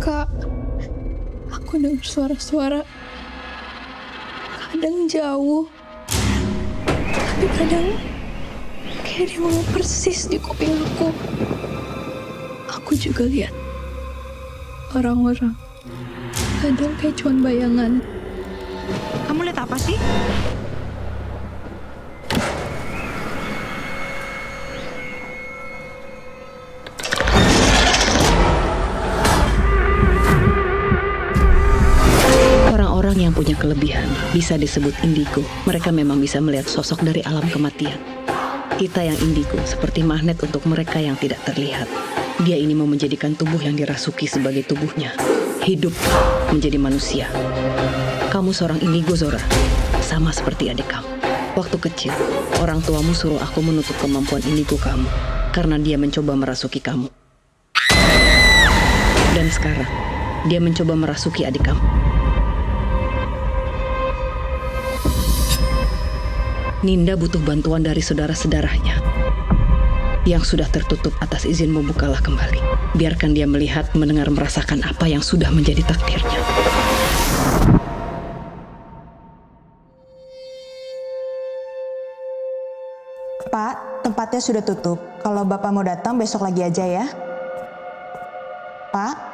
Kak, aku dengar suara-suara. Kadang jauh, tapi kadang kayak dia ngomong persis di kuping aku. Aku juga lihat orang-orang. Kadang kayak cuman bayangan. Kamu lihat apa sih? Orang-orang yang punya kelebihan bisa disebut indigo. Mereka memang bisa melihat sosok dari alam kematian. Kita yang indigo seperti magnet untuk mereka yang tidak terlihat. Dia ini mau menjadikan tubuh yang dirasuki sebagai tubuhnya. Hidup menjadi manusia. Kamu seorang indigo, Zora. Sama seperti adik kamu. Waktu kecil, orang tuamu suruh aku menutup kemampuan indigo kamu. Karena dia mencoba merasuki kamu. Dan sekarang, dia mencoba merasuki adik kamu. Ninda butuh bantuan dari saudara-saudaranya yang sudah tertutup. Atas izinmu, bukalah kembali. Biarkan dia melihat, mendengar, merasakan apa yang sudah menjadi takdirnya. Pak, tempatnya sudah tutup. Kalau Bapak mau datang besok lagi aja ya. Pak?